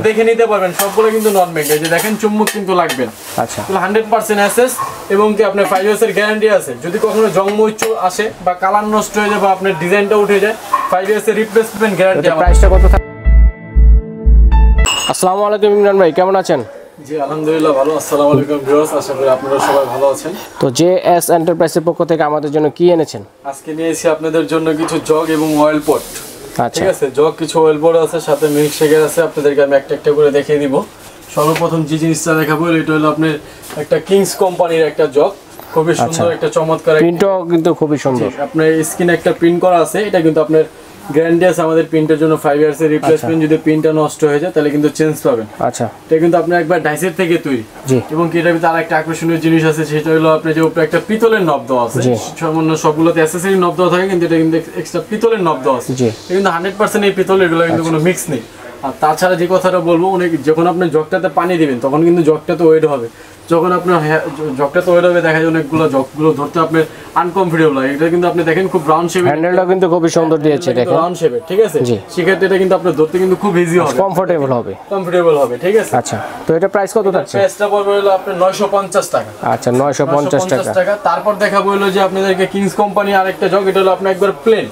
দেখে নিতে পারবেন সবগুলো কিন্তু নন ম্যাগনেট। যে দেখেন চুম্বক কিন্তু লাগবে না। আচ্ছা 100% এসএস এবং কি আপনার 5 ইয়ার্স এর গ্যারান্টি আছে। যদি কখনো জংমইচ আসে বা কালার নষ্ট হয়ে যায় বা আপনার ডিজাইনটা উঠে যায় 5 ইয়ার্স এর রিপ্লেসমেন্ট গ্যারান্টি। প্রাইসটা কত থাকে? আসসালামু আলাইকুম ইমরান ভাই, কেমন আছেন? জি আলহামদুলিল্লাহ ভালো। আসসালামু আলাইকুম ভিউয়ার্স, আশা করি আপনারা সবাই ভালো আছেন। তো জেএস এন্টারপ্রাইজের পক্ষ থেকে আমাদের জন্য কি এনেছেন? আজকে নিয়েছি আপনাদের জন্য কিছু জগ এবং অয়েল পট। আচ্ছা ঠিক আছে, জগ কিছু অয়েল পট আছে, সাথে মিল্ক শেকার আছে। আপনাদেরকে আমি একটা একটা করে দেখিয়ে দিব। সর্বপ্রথম যে জিনিসটা দেখাবো এটা হলো আপনার একটা কিংস কোম্পানির একটা জগ, খুবই সুন্দর একটা চমৎকার প্রিন্টও কিন্তু খুবই সুন্দর। আপনার স্ক্রিনে একটা প্রিন্ট করা আছে, এটা কিন্তু আপনার গ্যারান্টি আছে আমাদের প্রিন্টের জন্য 5 ইয়ার্স এর রিপ্লেসমেন্ট। যদি প্রিন্টটা নষ্ট হয়ে যায় তাহলে কিন্তু চেঞ্জ পাবেন। আচ্ছা এটা কিন্তু আপনার একবার ডাইসের থেকে তৈরি। জি এবং কি এটার ভিতরে আরেকটা আকর্ষণীয় জিনিস আছে, সেটা হলো আপনার যে উপরে একটা পিতলের নব দেওয়া আছে। সামান্য সবগুলোতে অ্যাকসেসরি নব দেওয়া থাকে, কিন্তু এটা কিন্তু এক্সট্রা পিতলের নব দেওয়া আছে। এটা কিন্তু 100% এই পিতল, এগুলো কিন্তু কোনো মিক্স নেই। আর তাছাড়া যে কথাটা বলবো, অনেক যখন আপনি জগটাতে পানি দিবেন তখন কিন্তু জগটাতে ওয়েট হবে। যখন আপনার জগটাতে ওয়েট হবে দেখা যায় অনেকগুলো জগগুলো ধরতে আপনার আনকমফোর্টেবল হয়। এটা কিন্তু আপনি দেখেন খুব রাউন্ড শেপের, হ্যান্ডেলটা কিন্তু খুবই সুন্দর দিয়েছে দেখেন, রাউন্ড শেপের। ঠিক আছে, সেক্ষেত্রে এটা কিন্তু আপনার ধরতে কিন্তু খুব ইজি হবে, কমফোর্টেবল হবে, ঠিক আছে। আচ্ছা তো এটা প্রাইস কত থাকছে? প্রাইসটা পড়বে হলো আপনার 950 টাকা। আচ্ছা 950 টাকা। তারপর দেখাবো হলো যে আপনাদেরকে কিংস কোম্পানি আরেকটা জগ, এটা হলো আপনার একবার প্লেন।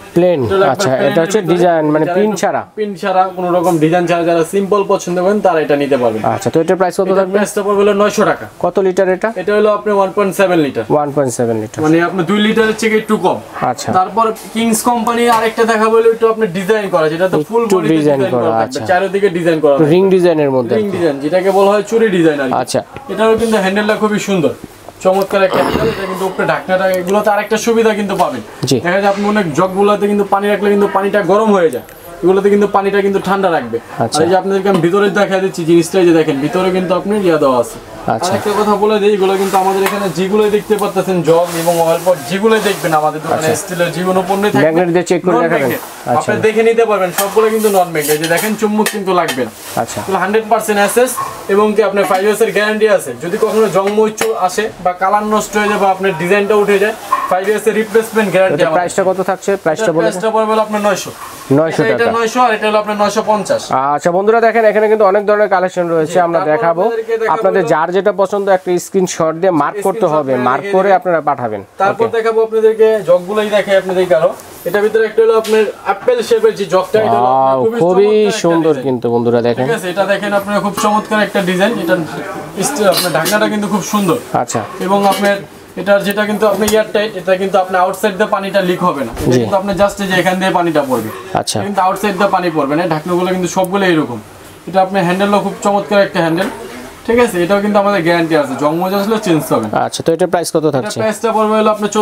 আচ্ছা এটা হচ্ছে ডিজাইন মানে প্রিন্ট ছাড়া কোনো রকম ডিজাইন ছাড়া যারা সিম্পল পছন্দ করেন তারা এটা নিতে পারবেন। আচ্ছা তো এটার প্রাইস কত থাকবে? প্রাইসটা পড়বে হলো 900 টাকা। কত লিটার এটা? এটা হলো আপনার 1.7 লিটার। 1.7 লিটার মানে আপনার 2 লিটারের থেকে একটু কম। আচ্ছা তারপর কিংস কোম্পানি আরেকটা দেখাবো হলো একটু আপনার ডিজাইন করা, যেটা তো ফুল বডি ডিজাইন করা আছে, চারিদিকে ডিজাইন করা, রিং ডিজাইনের মধ্যে, রিং ডিজাইন যেটাকে বলা হয় চুরি ডিজাইন আর কি। আচ্ছা এটাও কিন্তু হ্যান্ডেলটা খুবই সুন্দর, চমৎকার একটা হ্যান্ডেল। এটা কিন্তু উপরে ঢাকনাটা, এগুলোতে আরেকটা সুবিধা কিন্তু পাবেন। দেখা যায় আপনি অনেক জগগুলোতে কিন্তু পানি রাখলে কিন্তু পানিটা গরম হয়ে যায়, এগুলোতে কিন্তু পানিটা কিন্তু ঠান্ডা রাখবে। আর এই যে আপনাদেরকে আমি ভিতরে দেখা দিচ্ছি জিনিসটা, যে দেখেন ভিতরে কিন্তু আপনি ইয়া দেওয়া আছে। আরেকটা কথা বলে দিই, এগুলো কিন্তু আমাদের এখানে যেগুলো দেখতে পাচ্ছেন জগ এবং অয়েল পট, যেগুলো দেখবেন আমাদের দোকানে স্টিলের যে কোনো পণ্য থাকে ম্যাগনেট দিয়ে চেক করে দেখাবেন, আপনি দেখে নিতে পারবেন সবগুলো কিন্তু নন ম্যাগনেট। যে দেখেন চুম্বক কিন্তু লাগবে না। আচ্ছা 100% এসএস এবং কি আপনার 5 ইয়ার্স এর গ্যারান্টি আছে। যদি কখনো জংমইচ আসে বা কালার নষ্ট হয়ে যায় বা আপনার ডিজাইনটা উঠে যায় 5 ইয়ার্স এর রিপ্লেসমেন্ট গ্যারান্টি। প্রাইসটা কত থাকছে? প্রাইসটা পড়বে আপনার 900 টাকা। এটা 900 আর এটা হলো আপনার 950। আচ্ছা বন্ধুরা দেখেন এখানে কিন্তু অনেক ধরনের কালেকশন রয়েছে, আমরা দেখাবো। আপনাদের যার যেটা পছন্দ একটা স্ক্রিনশট দিয়ে মার্ক করতে হবে, মার্ক করে আপনারা পাঠাবেন। তারপর দেখাবো আপনাদেরকে জগগুলোই দেখাই আপনাদেরকে আরো। এটা ভিতরে একটা হলো আপনার অ্যাপেল শেপের যে জগটা, এটা খুবই সুন্দর কিন্তু বন্ধুরা দেখেন। ঠিক আছে, এটা দেখেন আপনারা খুব চমৎকার একটা ডিজাইন। এটা আপনার ঢাকনাটা কিন্তু খুব সুন্দর। আচ্ছা এবং আপনার এটা যেটা কিন্তু আপনি এয়ার টাইট, এটা কিন্তু আপনি আউটসাইড দিয়ে পানিটা লিক হবে না। এটা কিন্তু আপনি জাস্ট যে এখান দিয়ে পানিটা পড়বে, আচ্ছা কিন্তু আউটসাইড দিয়ে পানি পড়বে না। ঢাকনাগুলো কিন্তু সবগুলো এরকম। এটা আপনার হ্যান্ডেলও খুব চমৎকার একটা হ্যান্ডেল। ঠিক আছে, এটাও কিন্তু আমাদের গ্যারান্টি আছে, জংমজ আসলে চেঞ্জ হবে। আচ্ছা তো এটার প্রাইস কত থাকছে? প্রাইসটা পড়বে হলো আপনার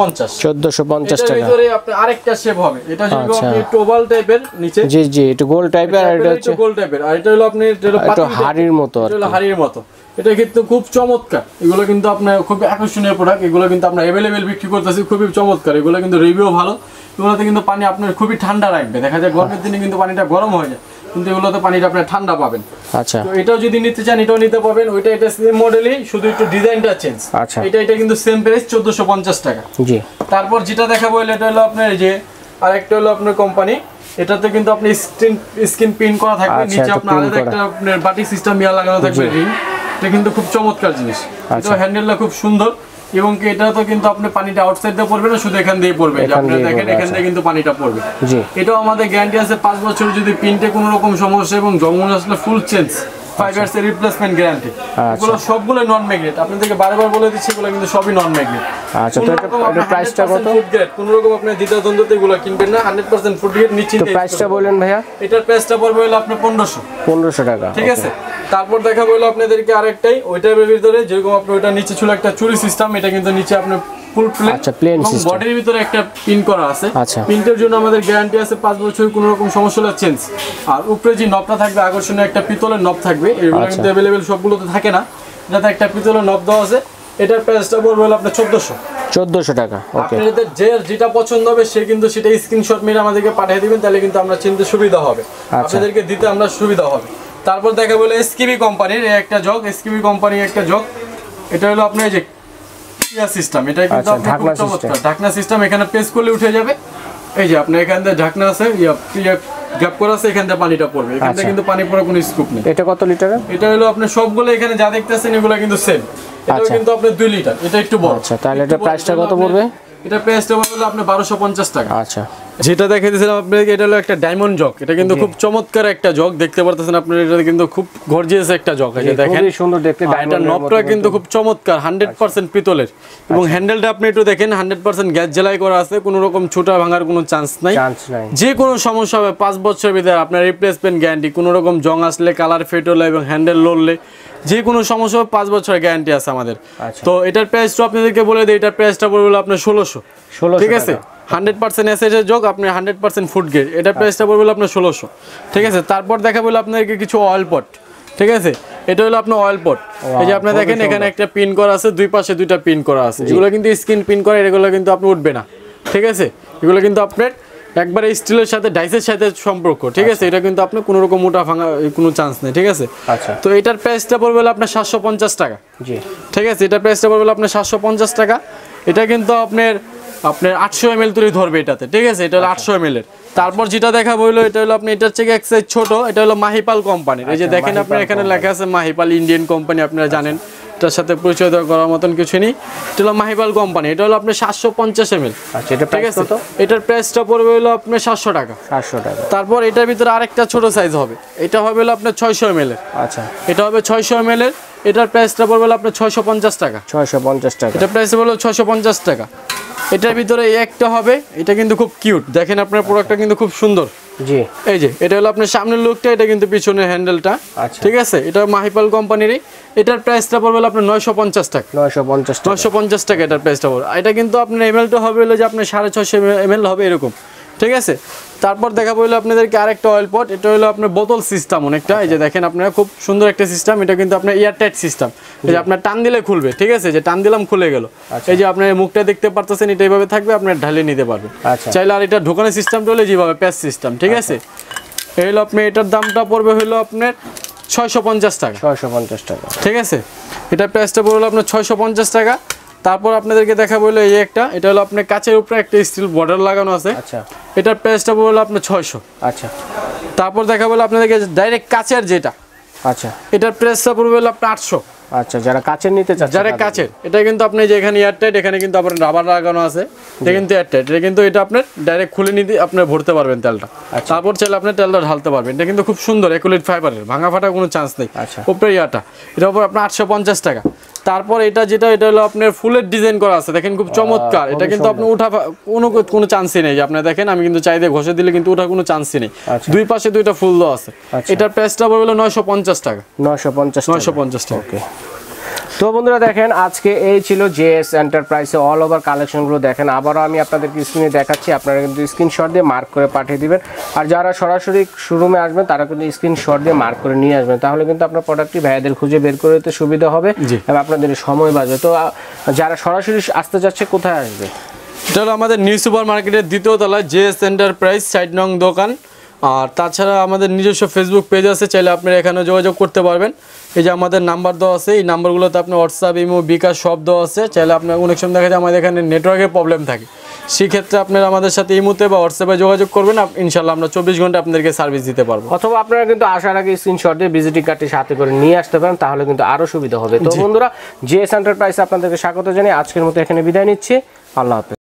1450 টাকা। এর ভিতরে আপনি আরেকটা শেপ হবে, এটা যেরকম আপনি একটু ওভাল টাইপের নিচে, জি জি একটু গোল টাইপের, আর এটা হচ্ছে গোল টাইপের, আর এটা হলো আপনি একটু হাড়ির মতো, এটা হলো হাড়ির মতো। এটা কিন্তু খুব চমৎকার। এগুলো কিন্তু আপনার খুব আকর্ষণীয় প্রোডাক্ট। এগুলো কিন্তু আমরা अवेलेबल বিক্রি করতেছি, খুবই চমৎকার। এগুলো কিন্তু রিভিউ ভালো। এগুলোতে কিন্তু পানি আপনার খুবই ঠান্ডা রাখবে। দেখা যায় গরমের দিনে কিন্তু পানিটা গরম হয়ে যায়, কিন্তু এগুলোতে পানিটা আপনি ঠান্ডা পাবেন। আচ্ছা তো এটাও যদি নিতে চান এটাও নিতে পারবেন। ওইটা এটা সেম মডেলই, শুধু একটু ডিজাইনটা চেঞ্জ। আচ্ছা এটা কিন্তু সেম প্রাইস 1450 টাকা। জি তারপর যেটা দেখাবো এটা হলো আপনার এই যে আরেকটা হলো আপনার কোম্পানি, এটাতে কিন্তু আপনি স্ক্রিন প্রিন্ট করা থাকবে, নিচে আপনার আলাদা একটা আপনার বাটি সিস্টেম ইয়া লাগানো থাকবে রিং। এটা কিন্তু খুব চমৎকার জিনিস। এটা হ্যান্ডেলটা খুব সুন্দর এবং কি এটা তো কিন্তু আপনি পানিটা আউটসাইড দিয়ে পড়বে না, শুধু এখান দিয়ে পড়বে। আপনি দেখেন এখান দিয়ে কিন্তু পানিটা পড়বে। জি এটাও আমাদের গ্যারান্টি আছে 5 বছর। যদি প্রিন্টে কোনো রকম সমস্যা এবং জংমজ আসলে ফুল চেঞ্জ, 5 ইয়ার্স এর রিপ্লেসমেন্ট গ্যারান্টি। এগুলো সবগুলো নন ম্যাগনেট, আপনাদেরকে বারবার বলে দিচ্ছি এগুলো কিন্তু সবই নন ম্যাগনেট। আচ্ছা তো এটা প্রাইসটা কত? ফুড গ্রেড, কোনো রকম আপনি দ্বিধাদ্বন্দ্বতে এগুলো কিনবেন না, 100% ফুড গ্রেড নিচে। তো প্রাইসটা বলেন ভাইয়া। এটার প্রাইসটা পড়বে হলো আপনার 1500 টাকা। ঠিক আছে। তারপর দেখাবো হলো আপনাদেরকে আরেকটাই, ওইটার ভিতরে যেরকম আপনি ওইটা নিচে ছিল একটা চুরি সিস্টেম, এটা কিন্তু নিচে আপনার ফুল প্লেন। আচ্ছা প্লেন সিস্টেম, বডির ভিতরে একটা পিন করা আছে। আচ্ছা পিনটার জন্য আমাদের গ্যারান্টি আছে 5 বছর, কোনো রকম সমস্যা হলে চেঞ্জ। আর উপরে যে নবটা থাকবে আকর্ষণীয় একটা পিতলের নব থাকবে, এগুলো কিন্তু अवेलेबल সবগুলোতে থাকে না, যাতে একটা পিতলের নব দেওয়া আছে। এটার প্রাইসটা পড়বে হলো আপনার 1400 টাকা। ওকে, আপনাদের যেটা পছন্দ হবে সে কিন্তু সেটা স্ক্রিনশট মেরে আমাদেরকে পাঠিয়ে দিবেন, তাহলে কিন্তু আমরা চিনতে সুবিধা হবে, আপনাদেরকে দিতে আমরা সুবিধা হবে। তারপর দেখা বলে এসকিবি কোম্পানির একটা জগ, এসকিবি কোম্পানির একটা জগ। এটা হলো আপনার যে ইয়া সিস্টেম, এটা কিন্তু ঢাকনা সিস্টেম। ঢাকনা সিস্টেম, এখানে প্রেস করলে উঠে যাবে। এই যে আপনি এখান থেকে ঢাকনা আছে, গ্যাপ করা আছে, এখান থেকে পানিটা পড়বে, এখান থেকে কিন্তু পানি পড়ার কোনো স্কোপ নেই। এটা কত লিটারের? এটা হলো আপনি সবগুলো এখানে যা দেখতেছেন এগুলো কিন্তু সেম। এটাও কিন্তু আপনার 2 লিটার, এটা একটু বড়। আচ্ছা, তাহলে এটা প্রাইসটা কত পড়বে? এটা প্রাইসটা হলো আপনার 1250 টাকা। আচ্ছা, যেটা দেখাইতেছিলাম আপনাকে, এটা হলো একটা ডায়মন্ড জগ। এটা কিন্তু খুব চমৎকার একটা জগ, দেখতে পারতেছেন আপনারা। এটা কিন্তু খুব গর্জিয়াস একটা জগ, এই যে দেখেন খুবই সুন্দর দেখতে। এটা নবটা কিন্তু খুব চমৎকার, 100% পিতলের। এবং হ্যান্ডেলটা আপনি একটু দেখেন, 100% গ্যাস জ্বালাই করা আছে, কোনো রকম ছোটা ভাঙার কোনো চান্স নাই। যে কোনো সমস্যা হবে 5 বছরের ভিতরে আপনার রিপ্লেসমেন্ট গ্যারান্টি। কোনো রকম জং আসলে, কালার ফেড হলে এবং হ্যান্ডেল লড়লে যে কোনো সমস্যা হবে 5 বছরের গ্যারান্টি আছে আমাদের। তো এটার প্রাইসটা আপনাদেরকে বলে দিই, এটার প্রাইসটা পড়বে আপনার 1600। ঠিক আছে, 100% এসএস এর যোগ, আপনি 100% ফুড গ্রেড। এটার প্রাইসটা পড়বে আপনার 1600। ঠিক আছে, তারপর দেখাবো আপনাদেরকে কিছু অয়েল পট। ঠিক আছে, এটা হলো আপনার অয়েল পট। এই যে আপনি দেখেন এখানে একটা পিন করা আছে, দুই পাশে দুইটা পিন করা আছে। এগুলো কিন্তু স্ক্রিন পিন করা, এগুলো কিন্তু আপনি উঠবে না। ঠিক আছে, এগুলো কিন্তু আপনার একবারে স্টিলের সাথে ডাইসের সাথে সম্পর্ক। ঠিক আছে, এটা কিন্তু আপনি কোনো রকম মোটা ভাঙা কোনো চান্স নেই। ঠিক আছে, তো এটার প্রাইসটা পড়বে আপনার 750 টাকা। জি, ঠিক আছে, এটার প্রাইসটা পড়বে আপনার 750 টাকা। এটা কিন্তু আপনার 800 ml তৈরি ধরবে এটাতে। ঠিক আছে, এটা হলো 800 ml এর। তারপর যেটা দেখাবো হলো, এটা হলো আপনি এটার থেকে এক সাইজ ছোট। এটা হলো মাহিপাল কোম্পানির। এই যে দেখেন আপনার এখানে লেখা আছে মাহিপাল, ইন্ডিয়ান কোম্পানি, আপনারা জানেন। এটার সাথে পরিচয় করার মতন কিছু নেই। এটা হলো মাহিপাল কোম্পানি। এটা হলো আপনার 750 ml। আচ্ছা, এটা ঠিক আছে, এটার প্রাইসটা পড়বে হলো আপনার 700 টাকা। 700 টাকা। তারপর এটার ভিতরে আরেকটা ছোট সাইজ হবে, এটা হবে হলো আপনার 600 ml এর। আচ্ছা, এটা হবে 600 ml এর। এটার প্রাইসটা পড়বে হলো আপনার 650 টাকা। 650 টাকা, এটা প্রাইস হলো 650 টাকা। এটার ভিতরে একটা হবে, এটা কিন্তু খুব কিউট। দেখেন আপনার প্রোডাক্টটা কিন্তু খুব সুন্দর। জি, এই যে এটা হলো আপনার সামনের লুকটা, এটা কিন্তু পিছনের হ্যান্ডেলটা। ঠিক আছে, এটা মাহিপাল কোম্পানিরই। এটার প্রাইসটা পড়বে আপনার 950 টাকা। 950 টাকা এটার প্রাইসটা পড়বে। এটা কিন্তু আপনার এমএলটা হবে হলো যে আপনার 650 ml হবে এরকম। ঠিক আছে, তারপর দেখাবো হলো আপনাদেরকে আরেকটা অয়েল পট। এটা হলো আপনার বোতল সিস্টেম অনেকটা। এই যে দেখেন আপনারা, খুব সুন্দর একটা সিস্টেম। এটা কিন্তু আপনার এয়ারটাইট সিস্টেম। এই যে আপনার টান দিলে খুলবে। ঠিক আছে, যে টান দিলাম খুলে গেল। এই যে আপনার মুখটা দেখতে পারতেছেন, এটা এইভাবে থাকবে, আপনার ঢালে নিতে পারবেন চাইলে। আর এটা ঢোকানোর সিস্টেমটা হলো যেভাবে প্যাচ সিস্টেম। ঠিক আছে, এই হলো আপনি, এটার দামটা পড়বে হলো আপনার 650 টাকা। 650 টাকা। ঠিক আছে, এটার প্রাইসটা পড়লো আপনার 650 টাকা। তারপর আপনাদেরকে দেখাবো হলো এই একটা। এটা হলো আপনার কাচের উপরে একটা স্টিল বর্ডার লাগানো আছে। আচ্ছা, এটার প্রাইসটা পড়লো আপনার 600। আচ্ছা, তারপর দেখাবো হলো আপনাদেরকে ডাইরেক্ট কাচের যেটা। আচ্ছা, এটার প্রাইসটা পড়বে হলো আপনার 800। আচ্ছা, যারা কাচের নিতে চান, যারা কাচের, এটা কিন্তু আপনি যে এখানে এয়ারটাইট, এখানে কিন্তু আপনার রাবার লাগানো আছে। এটা কিন্তু এয়ারটাইট, এটা কিন্তু এটা আপনার ডাইরেক্ট খুলে নিতে আপনি ভরতে পারবেন তেলটা। তারপর চাইলে আপনি তেলটা ঢালতে পারবেন। এটা কিন্তু খুব সুন্দর একুলেট ফাইবারের, ভাঙা ফাটা কোনো চান্স নেই। উপরে ইয়াটা, এটার উপর আপনার 850 টাকা। তারপর এটা যেটা, এটা হলো আপনার ফুলের ডিজাইন করা আছে, দেখেন খুব চমৎকার। এটা কিন্তু আপনি উঠা কোনো চান্সই নেই। আপনি দেখেন, আমি কিন্তু চাইতে ঘষে দিলে কিন্তু ওঠা কোনো চান্সই নেই। দুই পাশে দুইটা ফুল দেওয়া আছে। এটার প্রাইসটা হলো 950 টাকা। 950 টাকা। ওকে, তো বন্ধুরা দেখেন, আজকে এই ছিল জেএস এন্টারপ্রাইজে অল ওভার কালেকশনগুলো। দেখেন, আবারও আমি আপনাদেরকে স্ক্রিনে দেখাচ্ছি, আপনারা কিন্তু স্ক্রিনশট দিয়ে মার্ক করে পাঠিয়ে দিবেন। আর যারা সরাসরি শোরুমে আসবেন, তারা কিন্তু স্ক্রিনশট দিয়ে মার্ক করে নিয়ে আসবেন। তাহলে কিন্তু আপনার প্রোডাক্টটি ভাইয়াদের খুঁজে বের করে দিতে সুবিধা হবে এবং আপনাদের সময় বাঁচবে। তো যারা সরাসরি আসতে যাচ্ছে, কোথায় আসবে? এটা হলো আমাদের নিউ সুপার মার্কেটের 2য় তলায় জেএস এন্টারপ্রাইজ 60 নং দোকান। আর তাছাড়া আমাদের নিজস্ব ফেসবুক পেজ আছে, চাইলে আপনারা এখানে যোগাযোগ করতে পারবেন। এই যে আমাদের নাম্বার দেওয়া আছে, এই নাম্বারগুলোতে আপনার হোয়াটসঅ্যাপ, ইমো, বিকাশ সব দেওয়া আছে। চাইলে আপনার অনেক সময় দেখা যায় আমাদের এখানে নেটওয়ার্কের প্রবলেম থাকে, সেক্ষেত্রে আপনারা আমাদের সাথে ইমোতে বা হোয়াটসঅ্যাপে যোগাযোগ করবেন। ইনশাল্লাহ আমরা 24 ঘন্টা আপনাদেরকে সার্ভিস দিতে পারবো। অথবা আপনারা কিন্তু আসার আগে স্ক্রিনশট দিয়ে ভিজিটিং কার্ডটি সাথে করে নিয়ে আসতে পারেন, তাহলে কিন্তু আরও সুবিধা হবে। তো বন্ধুরা, জেএস এন্টারপ্রাইজ আপনাদেরকে স্বাগত জানিয়ে আজকের মতো এখানে বিদায় নিচ্ছি। আল্লাহ হাফেজ।